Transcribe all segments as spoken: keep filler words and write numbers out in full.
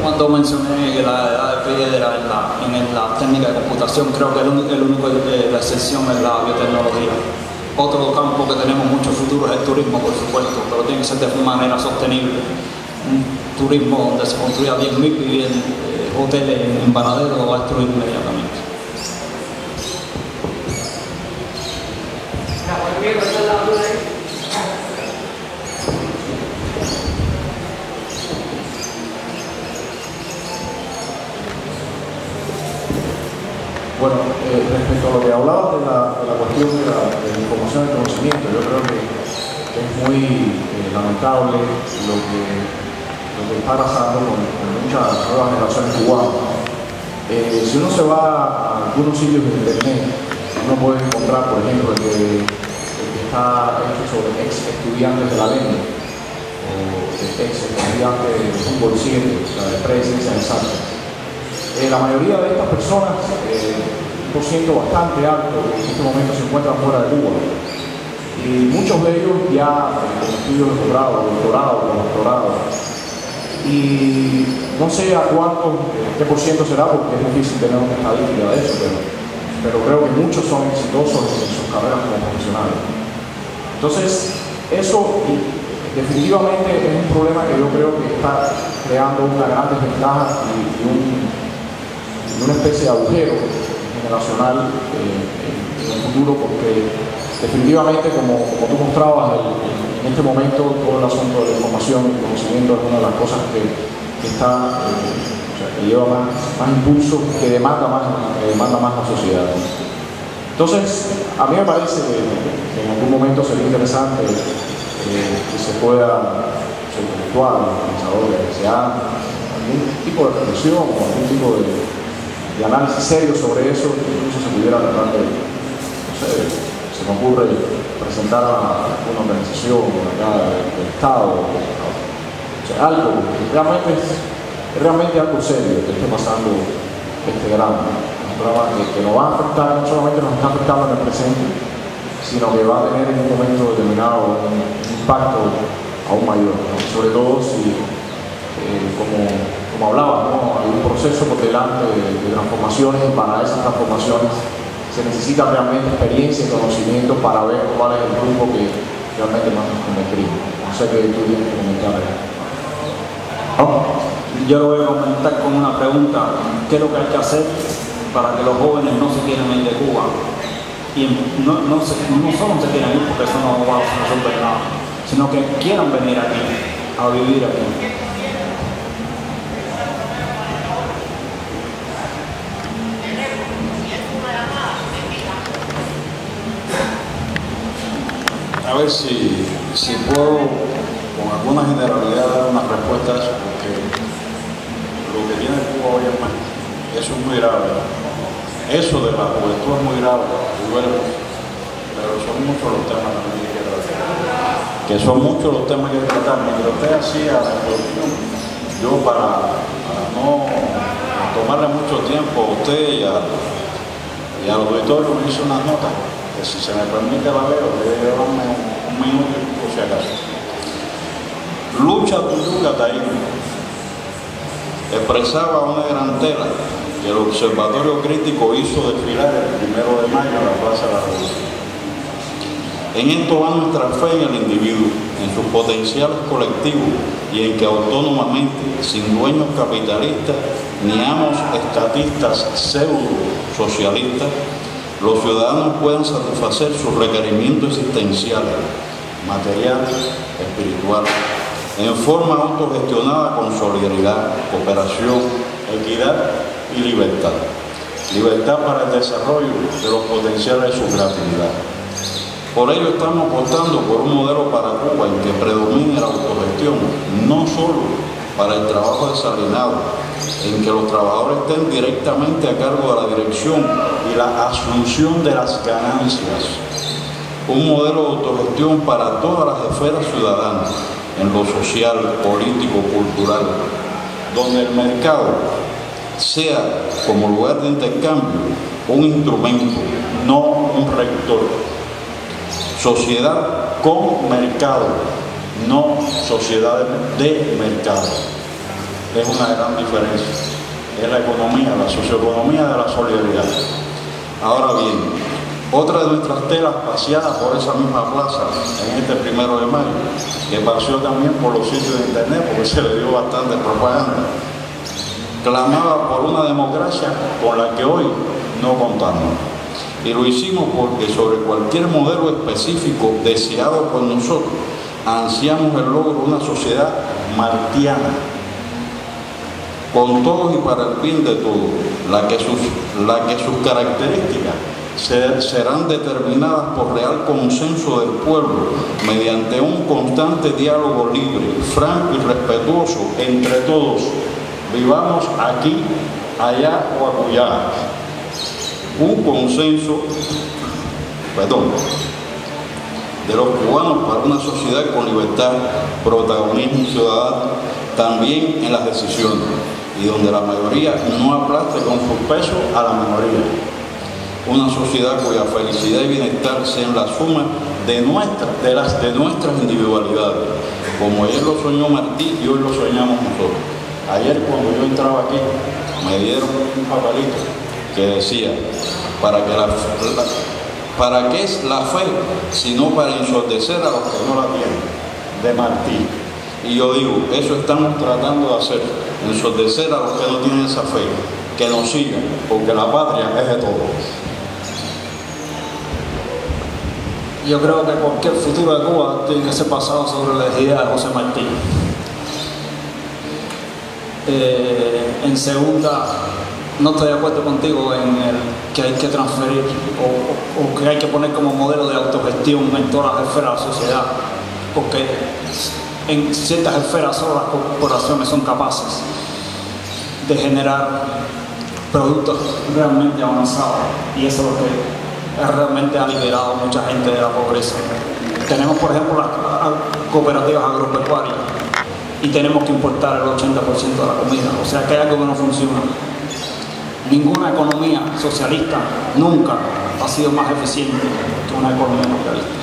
cuando mencioné la edad de piedra en la, en la técnica de computación, creo que el, único, el único de la excepción es la biotecnología. Otro campo que tenemos mucho futuro es el turismo, por supuesto, pero tiene que ser de manera sostenible. Un turismo donde se construya diez mil viviendas, eh, hoteles en Varadero lo va a destruir inmediatamente. Bueno, eh, respecto a lo que hablaba de la, de la cuestión de la, de la información y el conocimiento, yo creo que es muy eh, lamentable lo que, lo que está pasando con, con muchas nuevas generaciones cubanas. Eh, si uno se va a algunos sitios de internet, uno puede encontrar, por ejemplo, el que, el que está hecho sobre ex estudiantes de la lengua, o ex estudiantes de fútbol siete, o sea, de presencia exacta. Eh, la mayoría de estas personas, eh, un por ciento bastante alto, en este momento se encuentran fuera de Cuba. Y muchos de ellos ya eh, con estudios de posgrado, doctorado, con doctorado. Y no sé a cuánto, eh, qué por ciento será, porque es difícil tener una estadística de eso, pero, pero creo que muchos son exitosos en sus carreras como profesionales. Entonces, eso definitivamente es un problema que yo creo que está creando una gran desventaja y, y un una especie de agujero generacional eh, en el futuro, porque definitivamente, como, como tú mostrabas, el, en este momento todo el asunto de la información y el conocimiento es una de las cosas que, que está, eh, o sea, que lleva más, más impulso, que demanda más, que demanda más la sociedad. Entonces, a mí me parece que, que en algún momento sería interesante eh, que se pueda, ser intelectual, pensadores, que se haga algún tipo de reflexión o algún tipo de de análisis serio sobre eso, incluso se pudiera tratar de, no sé, se me ocurre presentar a una organización acá del, del Estado, o sea, algo que realmente es, es realmente algo serio que esté pasando este drama, un drama que, que nos va a afectar, no solamente nos está afectando en el presente, sino que va a tener en un momento determinado un, un impacto aún mayor, ¿no? Sobre todo si, eh, como Como hablaba, ¿no? Hay un proceso por delante de, de transformaciones y para esas transformaciones se necesita realmente experiencia y conocimiento para ver cuál es el rumbo que realmente más nos convendría. No sé qué tú tienes que comentar. Oh, yo lo voy a comentar con una pregunta. ¿Qué es lo que hay que hacer para que los jóvenes no se quieran ir de Cuba? Y no, no, se, no solo se quieran ir porque eso no va a resolver nada, sino que quieran venir aquí, a vivir aquí. A ver si, si puedo, con alguna generalidad, dar una respuesta a eso, porque lo que tiene Cuba hoy es más, eso es muy grave. Eso de la juventud es muy grave, pero son muchos los temas también que hay que tratar. Que son muchos los temas que hay que tratar. Mientras usted hacía la cuestión, yo para, para no tomarle mucho tiempo a usted y, a, y al auditorio me hice unas notas. Que si se me permite la leo, voy a llevarme un, un minuto por si acaso. Lucha Tuyú Cataíno expresaba una gran tela que el Observatorio Crítico hizo desfilar el primero de mayo en la Plaza de la Revolución. En esto va nuestra fe en el individuo, en sus potenciales colectivos y en que autónomamente, sin dueños capitalistas ni amos estatistas pseudo-socialistas, los ciudadanos puedan satisfacer sus requerimientos existenciales, materiales, espirituales, en forma autogestionada con solidaridad, cooperación, equidad y libertad. Libertad para el desarrollo de los potenciales de su creatividad. Por ello estamos apostando por un modelo para Cuba en que predomine la autogestión, no solo para el trabajo desalinado, en que los trabajadores estén directamente a cargo de la dirección y la asunción de las ganancias. Un modelo de autogestión para todas las esferas ciudadanas, en lo social, político, cultural, donde el mercado sea, como lugar de intercambio, un instrumento, no un rector. Sociedad con mercado, no sociedad de mercado. es una gran diferencia. Es la economía, la socioeconomía de la solidaridad. Ahora bien, otra de nuestras telas paseadas por esa misma plaza en este primero de mayo, que paseó también por los sitios de internet porque se le dio bastante propaganda, clamaba por una democracia con la que hoy no contamos. Y lo hicimos porque sobre cualquier modelo específico deseado por nosotros, ansiamos el logro de una sociedad martiana, con todos y para el bien de todos, la que sus, la que sus características ser, serán determinadas por real consenso del pueblo, mediante un constante diálogo libre, franco y respetuoso entre todos, vivamos aquí, allá o acullá. Un consenso, perdón, de los cubanos para una sociedad con libertad, protagonismo ciudadano, también en las decisiones, y donde la mayoría no aplaste con su peso a la minoría. Una sociedad cuya felicidad y bienestar sean la suma de nuestras, de las de nuestras individualidades, como ayer lo soñó Martí y hoy lo soñamos nosotros. Ayer cuando yo entraba aquí me dieron un papelito que decía, para que la, la ¿para qué es la fe sino para ensordecer a los que no la tienen? De Martí. Y yo digo, eso estamos tratando de hacer, ensordecer a los que no tienen esa fe, que nos sigan, porque la patria es de todos. Yo creo que cualquier futuro de Cuba tiene que ser basado sobre la idea de José Martí. Eh, en segunda, no estoy de acuerdo contigo en el que hay que transferir o, o, o que hay que poner como modelo de autogestión en todas las esferas de la sociedad, porque en ciertas esferas solo las corporaciones son capaces de generar productos realmente avanzados, y eso es lo que realmente ha liberado a mucha gente de la pobreza. Tenemos, por ejemplo, las cooperativas agropecuarias y tenemos que importar el ochenta por ciento de la comida, o sea que hay algo que no funciona. Ninguna economía socialista nunca ha sido más eficiente que una economía capitalista.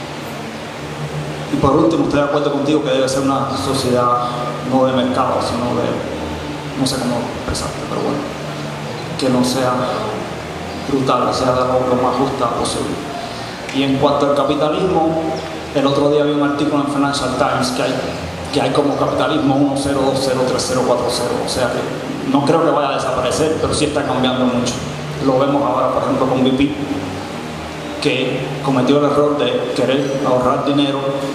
Y por último, estoy de acuerdo contigo que debe ser una sociedad no de mercado, sino de, no sé cómo expresarte, pero bueno, que no sea brutal, que sea lo, lo más justa posible. Y en cuanto al capitalismo, el otro día vi un artículo en Financial Times que hay, que hay como capitalismo uno cero dos cero tres cero cuatro cero, o sea que no creo que vaya a desaparecer, pero sí está cambiando mucho. Lo vemos ahora, por ejemplo, con B P, que cometió el error de querer ahorrar dinero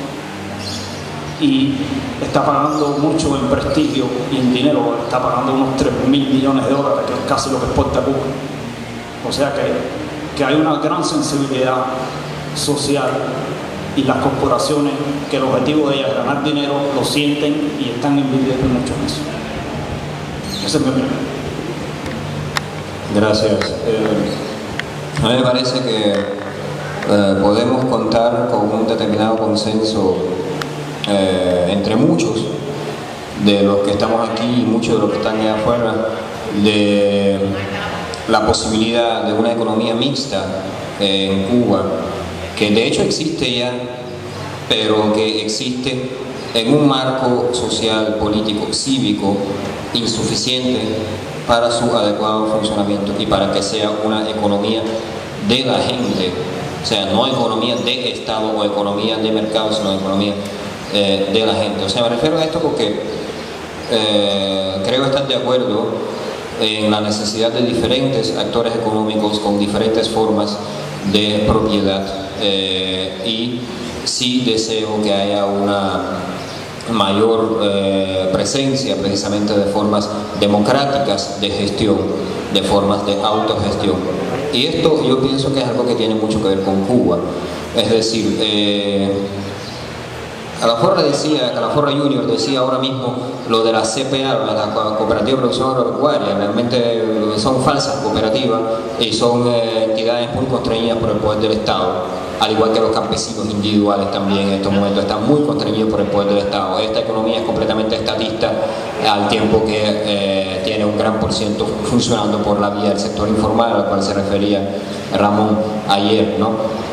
y está pagando mucho en prestigio y en dinero, está pagando unos tres mil millones de dólares, que es casi lo que exporta Cuba. O sea que, que hay una gran sensibilidad social, y las corporaciones, que el objetivo de ellas es ganar dinero, lo sienten y están invirtiendo mucho en eso. Ese es mi opinión. Gracias. Eh, a mí me parece que eh, podemos contar con un determinado consenso eh, entre muchos de los que estamos aquí y muchos de los que están allá afuera, de la posibilidad de una economía mixta eh, en Cuba, que de hecho existe ya, pero que existe en un marco social, político, cívico insuficiente para su adecuado funcionamiento y para que sea una economía de la gente, o sea, no economía de Estado o economía de mercado, sino economía eh, de la gente. O sea, me refiero a esto porque eh, creo estar de acuerdo en la necesidad de diferentes actores económicos con diferentes formas de propiedad, eh, y sí deseo que haya una mayor eh, presencia precisamente de formas democráticas de gestión, de formas de autogestión. Y esto yo pienso que es algo que tiene mucho que ver con Cuba. Es decir, eh, Calaforra decía, Calaforra Junior decía ahora mismo lo de la C P A, la Cooperativa de Producción Agropecuaria, realmente son falsas cooperativas y son eh, entidades muy constreñidas por el poder del Estado, al igual que los campesinos individuales también en estos momentos están muy constreñidos por el poder del Estado. Esta economía es completamente estatista, al tiempo que eh, tiene un gran por ciento funcionando por la vía del sector informal, al cual se refería Ramón ayer, ¿no?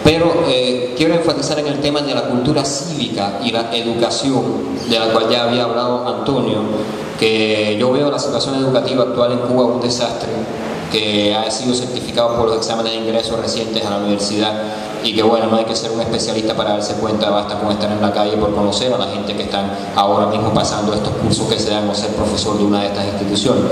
Pero eh, quiero enfatizar en el tema de la cultura cívica y la educación, de la cual ya había hablado Antonio, que yo veo la situación educativa actual en Cuba un desastre, que ha sido certificado por los exámenes de ingreso recientes a la universidad, y que bueno, no hay que ser un especialista para darse cuenta, basta con estar en la calle por conocer a la gente que están ahora mismo pasando estos cursos que se dan o ser profesor de una de estas instituciones.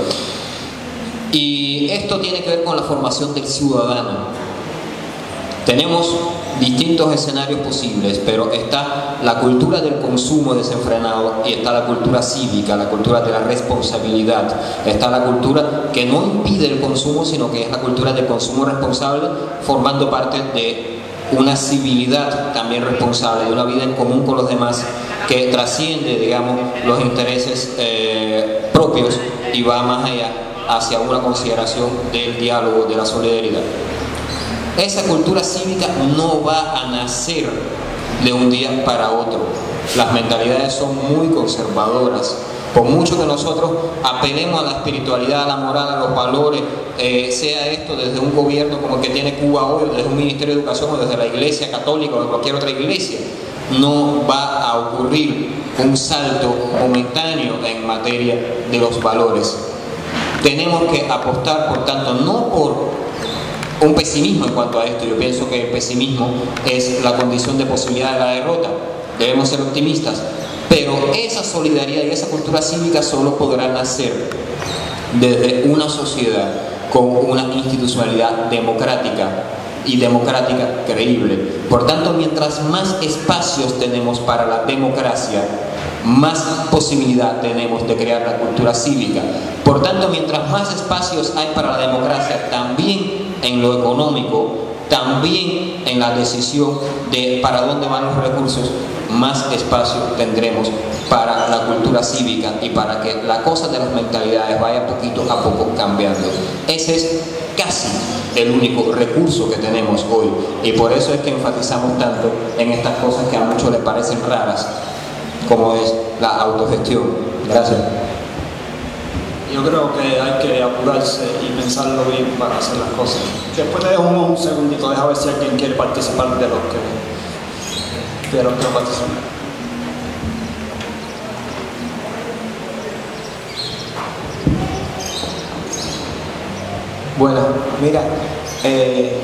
Y esto tiene que ver con la formación del ciudadano. Tenemos distintos escenarios posibles, pero está la cultura del consumo desenfrenado y está la cultura cívica, la cultura de la responsabilidad. Está la cultura que no impide el consumo, sino que es la cultura del consumo responsable, formando parte de una civilidad también responsable, de una vida en común con los demás que trasciende, digamos, los intereses eh, propios y va más allá hacia una consideración del diálogo, de la solidaridad. Esa cultura cívica no va a nacer de un día para otro. Las mentalidades son muy conservadoras. Por mucho que nosotros apelemos a la espiritualidad, a la moral, a los valores, eh, sea esto desde un gobierno como el que tiene Cuba hoy, o desde un Ministerio de Educación, o desde la Iglesia Católica, o de cualquier otra iglesia, no va a ocurrir un salto momentáneo en materia de los valores. Tenemos que apostar, por tanto, no por un pesimismo en cuanto a esto. Yo pienso que el pesimismo es la condición de posibilidad de la derrota. Debemos ser optimistas, pero esa solidaridad y esa cultura cívica solo podrá nacer desde una sociedad con una institucionalidad democrática y democrática creíble. Por tanto, mientras más espacios tenemos para la democracia, más posibilidad tenemos de crear la cultura cívica. Por tanto, mientras más espacios hay para la democracia, también en lo económico, también en la decisión de para dónde van los recursos, más espacio tendremos para la cultura cívica y para que la cosa de las mentalidades vaya poquito a poco cambiando. Ese es casi el único recurso que tenemos hoy, y por eso es que enfatizamos tanto en estas cosas que a muchos les parecen raras, como es la autogestión. Gracias. Yo creo que hay que apurarse y pensarlo bien para hacer las cosas. Después te dejo un, un segundito, deja ver si alguien quiere participar de los que, de los que no participan. Bueno, mira, eh,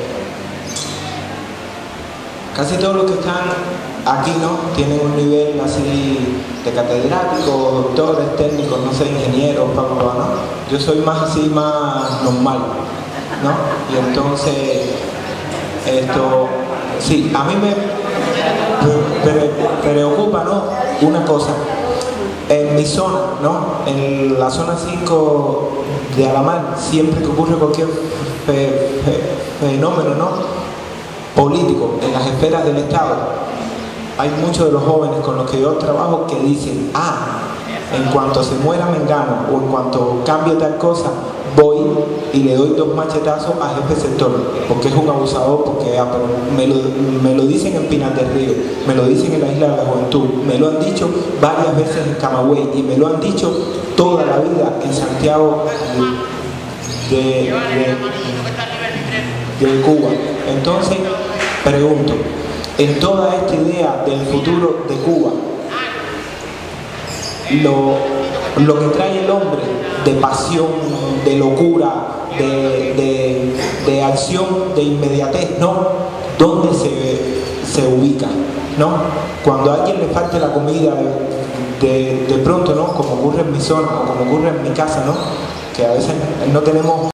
casi todos los que están aquí, ¿no?, tienen un nivel así de catedráticos, doctores, técnicos, no sé, ingenieros, papá, papá, ¿no? Yo soy más así, más normal, ¿no? Y entonces, esto, sí, a mí me pre pre preocupa, ¿no?, una cosa. En mi zona, ¿no?, en la zona cinco de Alamar, siempre que ocurre cualquier fe fe fenómeno, ¿no?, político en las esferas del Estado, hay muchos de los jóvenes con los que yo trabajo que dicen, ah, en cuanto se muera Mengano o en cuanto cambie tal cosa, voy y le doy dos machetazos a jefe sector, porque es un abusador, porque ah, pero me, lo, me lo dicen en Pinar del Río, me lo dicen en la Isla de la Juventud, me lo han dicho varias veces en Camagüey y me lo han dicho toda la vida en Santiago de, de, de, de Cuba. Entonces, pregunto, en toda esta idea del futuro de Cuba, lo, lo que trae el hombre de pasión, de locura, de, de, de acción, de inmediatez, ¿no?, ¿dónde se, se ubica? ¿No? Cuando a alguien le falte la comida, de, de, de pronto, ¿no?, como ocurre en mi zona o como ocurre en mi casa, ¿no?, que a veces no tenemos